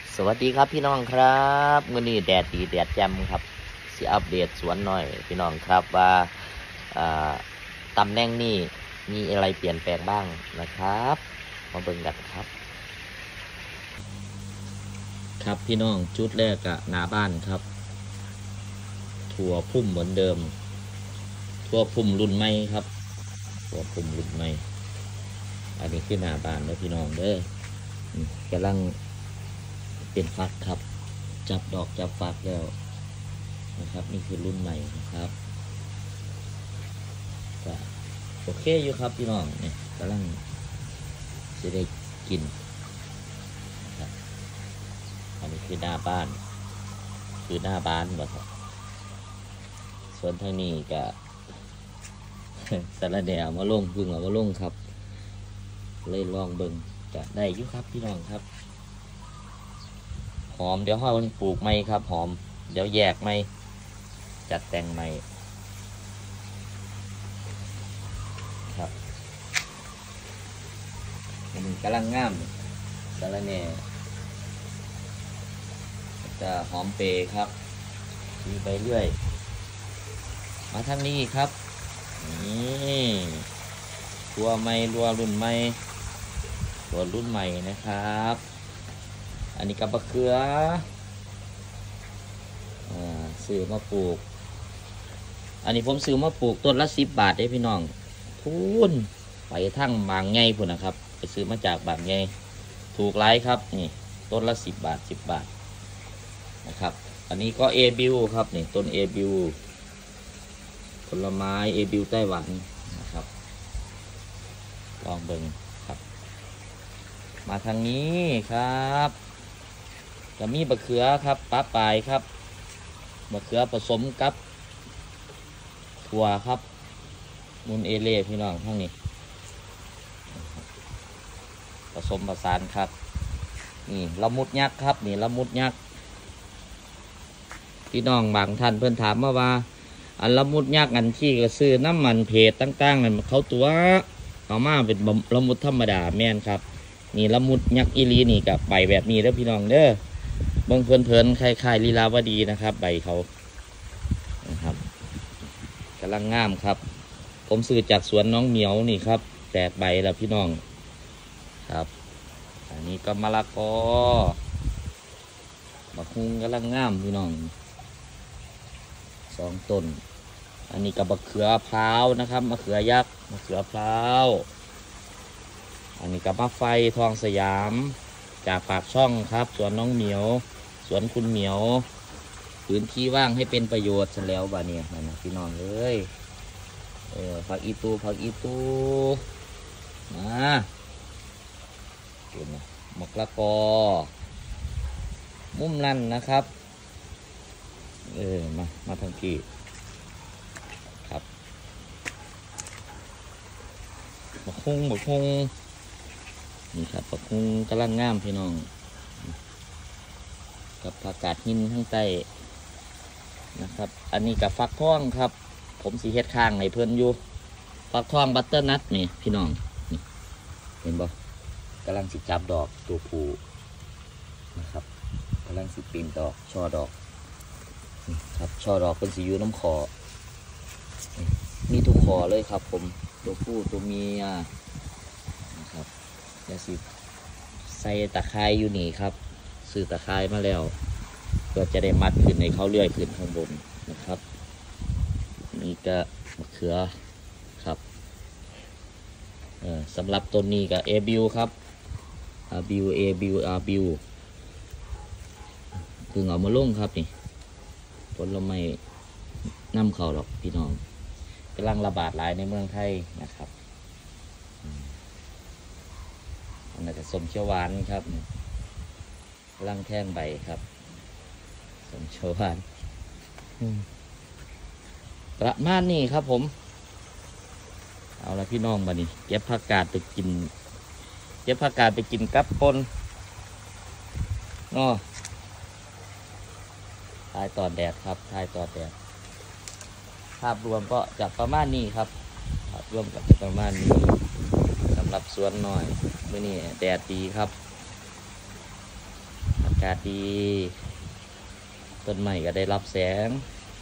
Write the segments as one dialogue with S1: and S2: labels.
S1: สวัสดีครับพี่น้องครับมื้อนี้แดดดีแดดแจ่มครับสิอัปเดตสวนหน่อยพี่น้องครับว่าอ่าตำแหน่งนี้มีอะไรเปลี่ยนแปลงบ้างนะครับมาเบิ่งกันครับครับพี่น้องจุดแรกอะหน้าบ้านครับถั่วพุ่มเหมือนเดิมถั่วพุ่มรุ่นใหม่ครับถั่วพุ่มรุ่นใหม่อันนี้คือหน้าบ้านแล้วพี่น้องเด้อกำลังเป็นฟักครับจับดอกจับฟักแล้วนะครับนี่คือรุ่นใหม่นะครับก็โอเคอยู่ครับพี่น้องเนี่ยกำลังจะได้กินครับอันนี้คือหน้าบ้านบ่ครับส่วนทางนี้ก็ สารแหน่เอามาลงพึ่งเอามาลงครับเลยลองเบิ่งจะได้อยู่ครับพี่น้องครับหอมเดี๋ยวเราปลูกไม้ครับหอมเดี๋ยวแยกไม้จัดแต่งไม้ครับมันกำลังงามสารแหน่จะหอมเปรย์ครับมีไปเรื่อยมาทางนี้ครับนี่ตัวใหม่ตัวรุ่นใหม่ตัวรุ่นใหม่นะครับอันนี้กับมะเขือซื้อมาปลูกอันนี้ผมซื้อมาปลูกต้นละ10 บาทได้พี่น้องพูนไปทั้งบางไงพุ่นนะครับไปซื้อมาจากบางไงถูกไล่ครับนี่ต้นละ10 บาทนะครับอันนี้ก็เอบิวครับนี่ต้นเอบิวผลไม้เอบิวไต้หวันนะครับลองเบิ่งครับมาทางนี้ครับจะมีมะเขือครับปลาปลายครับมะเขือผสมกับถั่วครับมูลเอเล่พี่น้องทั้งนี้ผสมผสานครับนี่ละมุดยักษ์ครับนี่ละมุดยักษ์พี่น้องบางท่านเพื่อนถามมาว่าอันละมุดยักษ์อันที่ก็ซื้อน้ำมันเพจต่างๆนั่นเขาตัวเขามาเป็นละมุดธรรมดาแม่นครับนี่ละมุดยักษ์อีลีนี่กับใบแบบนี้เด้อพี่น้องเด้อเบิ่งเพลินๆคล้ายๆลีลาวดีนะครับใบเขานะครับกำลังงามครับผมซื้อจากสวนน้องเหมียวนี่ครับแตกใบแล้วพี่น้องครับอันนี้ก็มะละกอมะฮุงกำลังงามพี่น้อง2 ต้นอันนี้กับมะเขือพร้าวนะครับมะเขือยักษ์มะเขือพร้าวอันนี้กับมะไฟทองสยามจากปากช่องครับสวนน้องเหมียวสวนคุณเหมียวพื้นที่ว่างให้เป็นประโยชน์เสร็จแล้วบ้านี้นะพี่น้องเลยผักอีตูนะเห็นไหมมะละกอมุมนั่นนะครับมาทางที่ครับบักฮุงนี่ครับบักฮุงกำลังงามพี่น้องกับผักกาดหินข้างใต้นะครับอันนี้กับฟักทองครับผมสีเฮ็ดข้างให้เพิ่นอยู่ฟักทองบัตเตอร์นัทนี่พี่น้องนี่เห็นบ่กำลังสิจับดอกตัวผู้นะครับกำลังสิปีนดอกช่อดอกนี่ครับช่อดอกเป็นสีอยู่น้ำคอมีทุกคอเลยครับผมตัวผู้ตัวเมียนะครับจะสิใส่ตะไคร้อยู่นี่ครับซื้อตะไคร้มาแล้วเพื่อจะได้มัดขึ้นในเขาเลื่อยขึ้นข้างบนนะครับนี่ก็มะเขือครับสำหรับต้นนี้ก็เอบิวครับบิวคือเอามาลงครับนี่ผลไม้น้ำเขาหรอกพี่น้องกำลังระบาดหลายในเมืองไทยนะครับอันนี้ก็ส้มเขียวหวานครับกำลังแท่งใบครับส้มเขียวหวานประมาณนี้ครับผมเอาละพี่น้องมานี่เก็บผักกาดไปกินกับปนทายต่อแดดครับทายต่อแดดภาพรวมก็จะประมาณนี้ครับภาพรวมก็จะประมาณนี้สำหรับสวนหน่อยเมื่อนี้แดดดีครับากาศดีต้นไม้ก็ได้รับแสง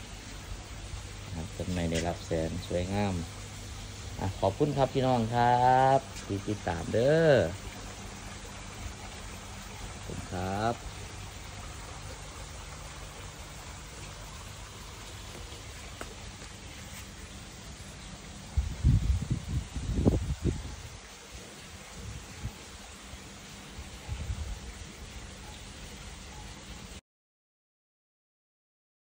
S1: ต้นไม้ได้รับแสงสวยงามขอบคุณครับพี่น้องครับที่ติดตามเด้อขอบคุณครับ